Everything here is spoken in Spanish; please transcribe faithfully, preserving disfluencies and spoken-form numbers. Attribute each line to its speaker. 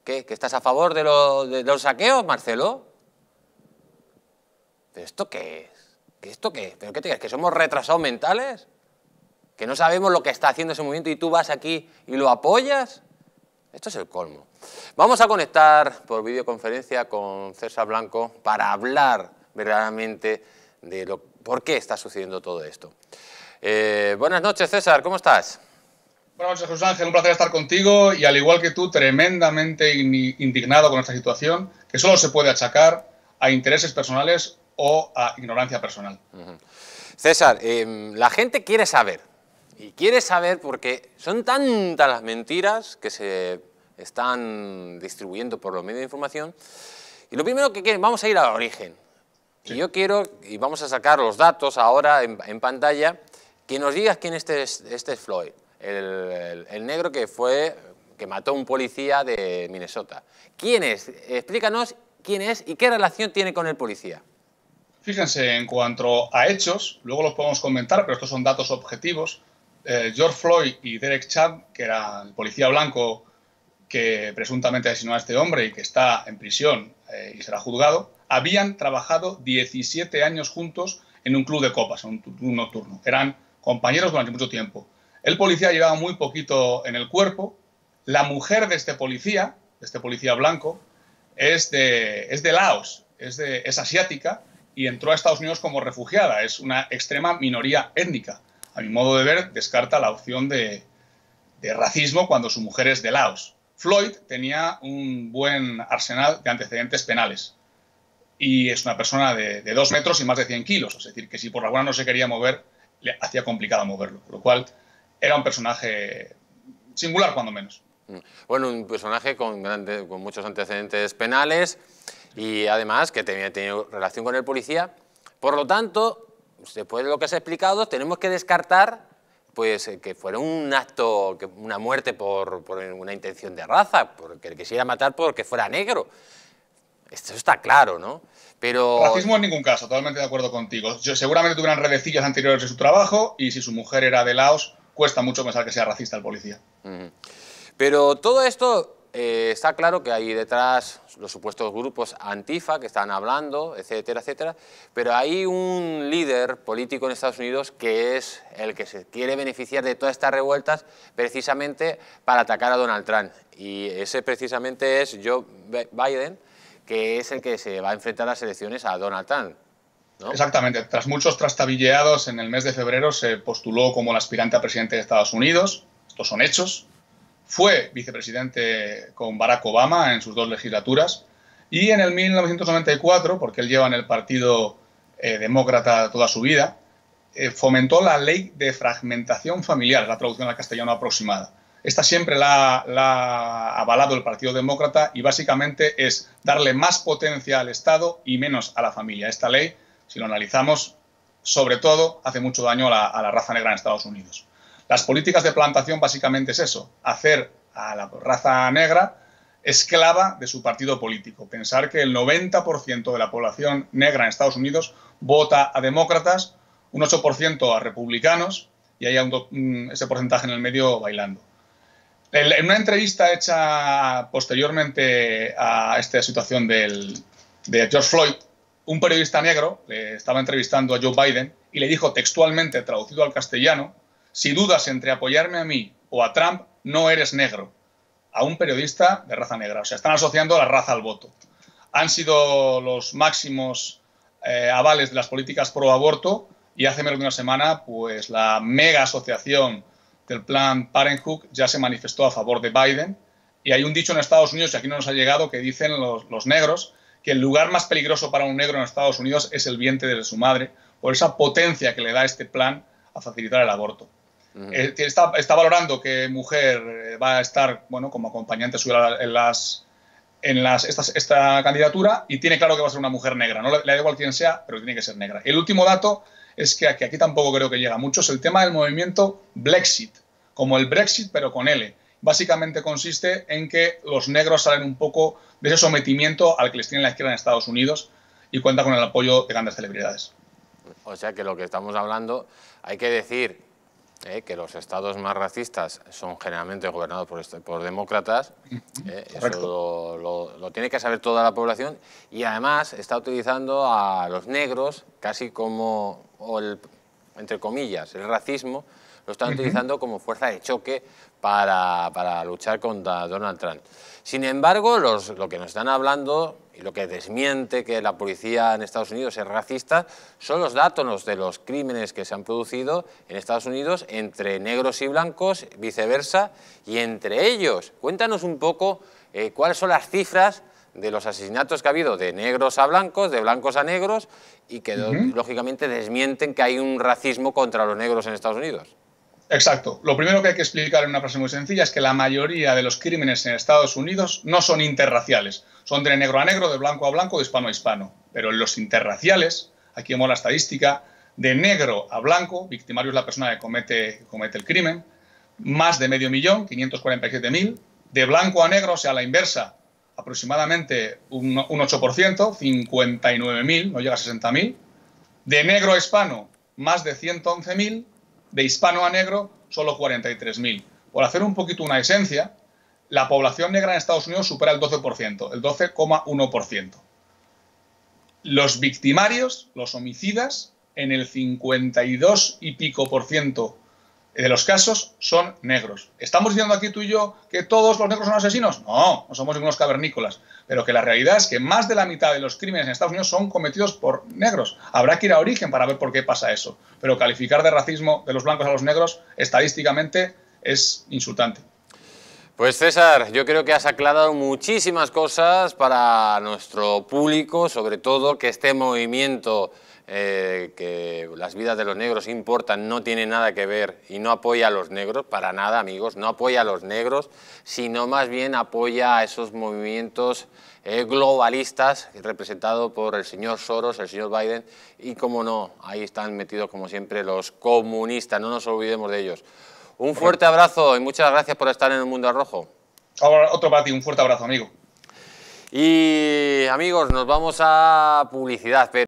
Speaker 1: ¿Qué? ¿Que estás a favor de, lo, de, de los saqueos, Marcelo? ¿Pero esto qué es? ¿Qué esto qué es? ¿Pero qué te crees? ¿Que somos retrasados mentales? ¿Que no sabemos lo que está haciendo ese movimiento y tú vas aquí y lo apoyas? Esto es el colmo. Vamos a conectar por videoconferencia con César Blanco para hablar verdaderamente de lo, por qué está sucediendo todo esto. Eh, buenas noches, César, ¿cómo estás?
Speaker 2: Buenas noches, José Ángel, un placer estar contigo y, al igual que tú, tremendamente indignado con esta situación que solo se puede achacar a intereses personales o a ignorancia personal.
Speaker 1: Uh-huh. César, eh, la gente quiere saber, y quiere saber porque son tantas las mentiras que se están distribuyendo por los medios de información, y lo primero que quieren, vamos a ir al origen. Sí. Y yo quiero, y vamos a sacar los datos ahora en, en pantalla, que nos digas quién este es, este es Floyd. El, el, el negro que fue, que mató a un policía de Minnesota. ¿Quién es? Explícanos quién es y qué relación tiene con el policía.
Speaker 2: Fíjense, en cuanto a hechos, luego los podemos comentar, pero estos son datos objetivos. Eh, George Floyd y Derek Chauvin, que era el policía blanco que presuntamente asesinó a este hombre y que está en prisión eh, y será juzgado, habían trabajado diecisiete años juntos en un club de copas, en un club nocturno. Eran compañeros durante mucho tiempo. El policía llevaba muy poquito en el cuerpo. La mujer de este policía, de este policía blanco, es de, es de Laos, es, de, es asiática y entró a Estados Unidos como refugiada. Es una extrema minoría étnica. A mi modo de ver, descarta la opción de, de racismo cuando su mujer es de Laos. Floyd tenía un buen arsenal de antecedentes penales y es una persona de, de dos metros y más de cien kilos. Es decir, que si por alguna no se quería mover, le hacía complicado moverlo, por lo cual era un personaje singular, cuando menos.
Speaker 1: Bueno, un personaje con, grande, con muchos antecedentes penales y además que tenía tenido relación con el policía. Por lo tanto, después de lo que has explicado, tenemos que descartar pues, que fuera un acto, que una muerte por, por una intención de raza, porque le quisiera matar porque fuera negro. Esto está claro, ¿no? Pero...
Speaker 2: Racismo en ningún caso, totalmente de acuerdo contigo. Yo, seguramente tuvieran redecillas anteriores de su trabajo y si su mujer era de Laos, cuesta mucho pensar que sea racista el policía.
Speaker 1: Uh-huh. Pero todo esto, eh, está claro que hay detrás los supuestos grupos antifa que están hablando, etcétera, etcétera, pero hay un líder político en Estados Unidos que es el que se quiere beneficiar de todas estas revueltas precisamente para atacar a Donald Trump. Y ese precisamente es Joe Biden, que es el que se va a enfrentar a las elecciones a Donald Trump, ¿no?
Speaker 2: Exactamente. Tras muchos trastabilleados, en el mes de febrero se postuló como el aspirante a presidente de Estados Unidos. Estos son hechos. Fue vicepresidente con Barack Obama en sus dos legislaturas. Y en el mil novecientos noventa y cuatro, porque él lleva en el Partido eh, Demócrata toda su vida, eh, fomentó la ley de fragmentación familiar, la traducción al castellano aproximada. Esta siempre la, la ha avalado el Partido Demócrata y básicamente es darle más potencia al Estado y menos a la familia. Esta ley, si lo analizamos, sobre todo hace mucho daño a la, a la raza negra en Estados Unidos. Las políticas de plantación básicamente es eso, hacer a la raza negra esclava de su partido político. Pensar que el noventa por ciento de la población negra en Estados Unidos vota a demócratas, un ocho por ciento a republicanos y hay un, ese porcentaje en el medio bailando. En una entrevista hecha posteriormente a esta situación del, de George Floyd, un periodista negro le estaba entrevistando a Joe Biden y le dijo textualmente, traducido al castellano: si dudas entre apoyarme a mí o a Trump, no eres negro. A un periodista de raza negra. O sea, están asociando la raza al voto. Han sido los máximos eh, avales de las políticas pro aborto y hace menos de una semana, pues la mega asociación del plan Parenthood ya se manifestó a favor de Biden. Y hay un dicho en Estados Unidos, y aquí no nos ha llegado, que dicen los, los negros que el lugar más peligroso para un negro en Estados Unidos es el vientre de su madre, por esa potencia que le da este plan a facilitar el aborto. Uh-huh. eh, está, está valorando que mujer va a estar, bueno, como acompañante suya en las en las, esta, esta candidatura y tiene claro que va a ser una mujer negra. No le, le da igual quién sea, pero tiene que ser negra. El último dato es que aquí, aquí tampoco creo que llega mucho, es el tema del movimiento Blexit, como el Brexit pero con L. Básicamente consiste en que los negros salen un poco de ese sometimiento al que les tiene la izquierda en Estados Unidos y cuenta con el apoyo de grandes celebridades.
Speaker 1: O sea que lo que estamos hablando, hay que decir eh, que los estados más racistas son generalmente gobernados por, este, por demócratas, eh, eso lo, lo, lo tiene que saber toda la población, y además está utilizando a los negros casi como, o el, entre comillas, el racismo, lo están uh-huh. utilizando como fuerza de choque para, para luchar contra Donald Trump. Sin embargo, los, lo que nos están hablando y lo que desmiente que la policía en Estados Unidos es racista son los datos de los crímenes que se han producido en Estados Unidos entre negros y blancos, viceversa, y entre ellos. Cuéntanos un poco eh, cuáles son las cifras de los asesinatos que ha habido de negros a blancos, de blancos a negros, y que uh-huh. lógicamente desmienten que hay un racismo contra los negros en Estados Unidos.
Speaker 2: Exacto. Lo primero que hay que explicar en una frase muy sencilla es que la mayoría de los crímenes en Estados Unidos no son interraciales. Son de negro a negro, de blanco a blanco, de hispano a hispano. Pero en los interraciales, aquí vemos la estadística, de negro a blanco, victimario es la persona que comete, que comete el crimen, más de medio millón, quinientos cuarenta y siete mil. De blanco a negro, o sea, a la inversa, aproximadamente un, un ocho por ciento, cincuenta y nueve mil, no llega a sesenta mil. De negro a hispano, más de ciento once mil. De hispano a negro, solo cuarenta y tres mil. Por hacer un poquito una esencia, la población negra en Estados Unidos supera el doce por ciento, el doce coma uno por ciento. Los victimarios, los homicidas, en el cincuenta y dos y pico por ciento de los casos son negros. ¿Estamos diciendo aquí tú y yo que todos los negros son asesinos? No, no somos ningunos cavernícolas. Pero que la realidad es que más de la mitad de los crímenes en Estados Unidos son cometidos por negros. Habrá que ir a origen para ver por qué pasa eso. Pero calificar de racismo de los blancos a los negros, estadísticamente, es insultante.
Speaker 1: Pues César, yo creo que has aclarado muchísimas cosas para nuestro público, sobre todo que este movimiento eh, que las vidas de los negros importan no tiene nada que ver y no apoya a los negros, para nada amigos, no apoya a los negros, sino más bien apoya a esos movimientos eh, globalistas representados por el señor Soros, el señor Biden y, como no, ahí están metidos como siempre los comunistas, no nos olvidemos de ellos. Un fuerte abrazo y muchas gracias por estar en el Mundo al Rojo.
Speaker 2: Ahora otro para ti, un fuerte abrazo, amigo.
Speaker 1: Y amigos, nos vamos a publicidad. Pero